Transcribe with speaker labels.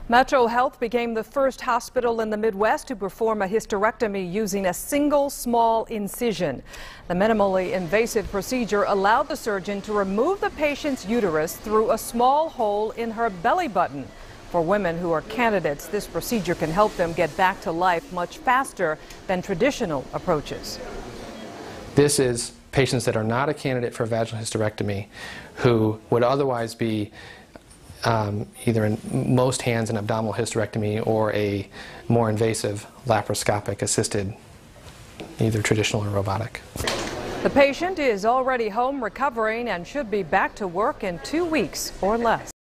Speaker 1: Metro Health became the first hospital in the Midwest to perform a hysterectomy using a single small incision. The minimally invasive procedure allowed the surgeon to remove the patient's uterus through a small hole in her belly button. For women who are candidates, this procedure can help them get back to life much faster than traditional approaches.
Speaker 2: This is patients that are not a candidate for vaginal hysterectomy who would otherwise be either in most hands an abdominal hysterectomy or a more invasive laparoscopic assisted, either traditional or robotic.
Speaker 1: The patient is already home recovering and should be back to work in 2 weeks or less.